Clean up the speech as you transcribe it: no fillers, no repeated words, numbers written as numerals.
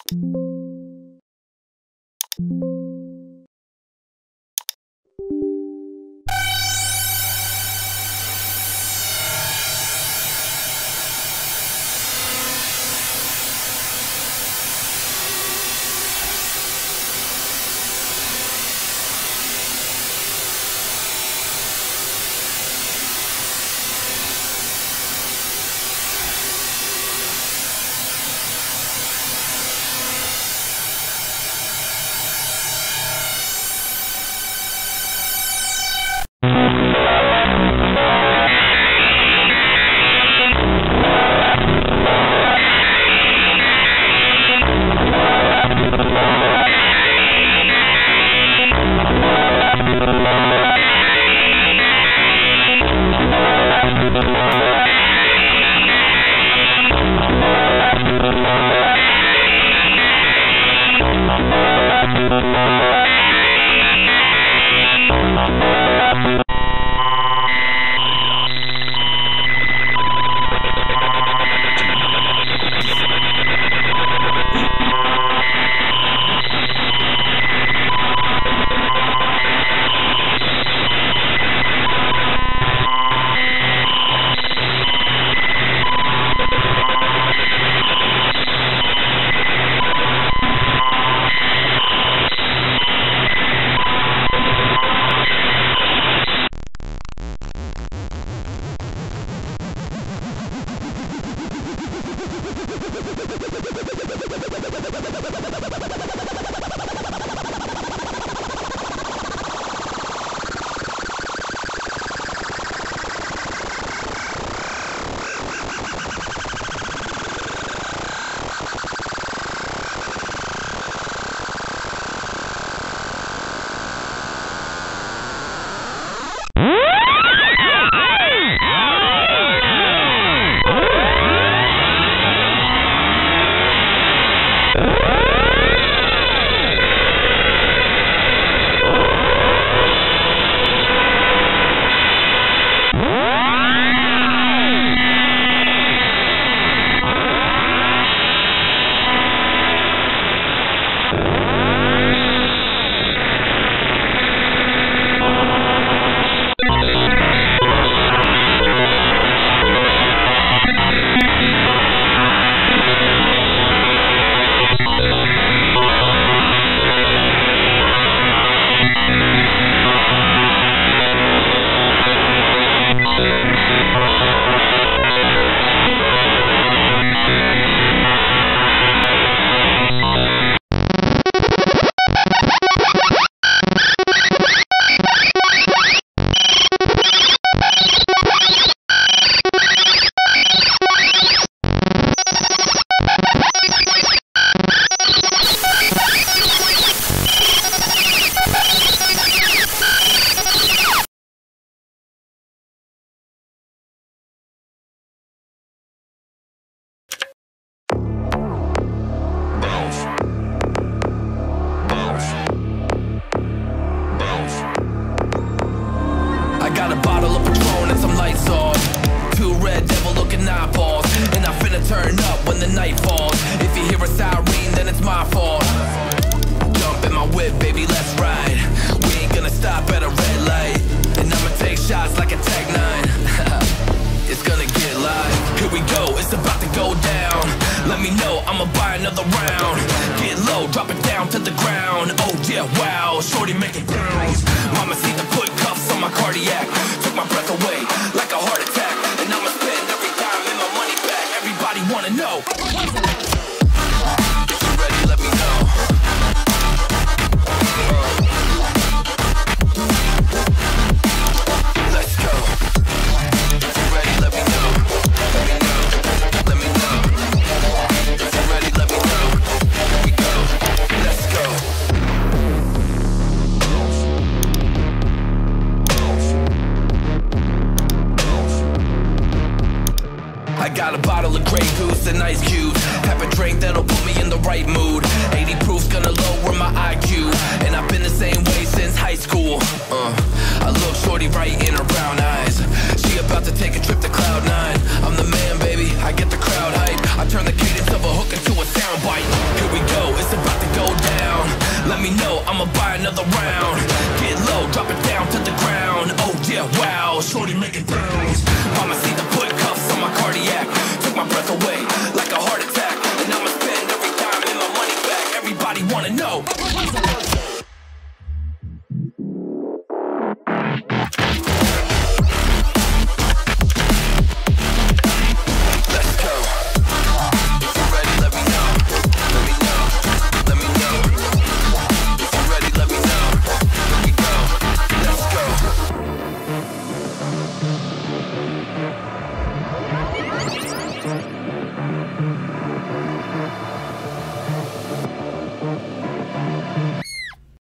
I get the crowd hype. I turn the cadence of a hook into a soundbite. Here we go, another round. Get low, drop it down to the ground. Oh yeah, wow, shorty making pounds. Mama see the put cuffs on my cardiac. Took my breath away like a heart attack. And I'ma spend every dime and my money back. Everybody wanna know.